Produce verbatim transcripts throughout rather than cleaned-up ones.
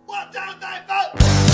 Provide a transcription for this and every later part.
One, two, three, four.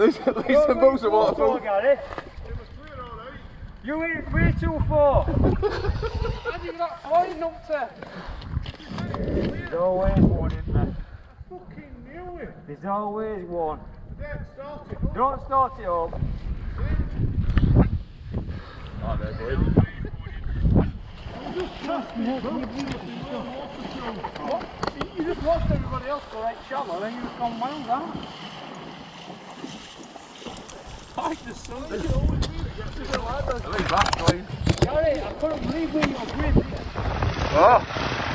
least, at least the boats are waterproof. Gary. You were way too far. How do you got flying numpty? There's always one, isn't there? I fucking knew it. There's always one. Don't start it up. Don't start it up. Oh, they're good. What? You just watched everybody else go right shallow, then you've gone wild out. Like the sun. At least that's clean. Gary, I couldn't believe where you were with here. Oh!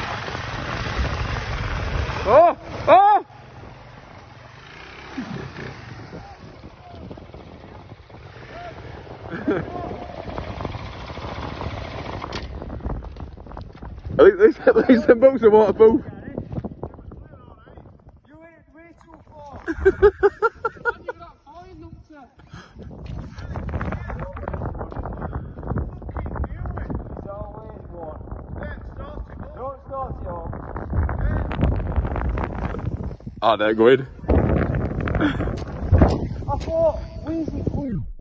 Oh! Oh! At least, at least the boats are waterproof. You went way too far. How do you got flying numpty? There's always one. Don't start it up. Oh, they're good. I thought, where's the queen?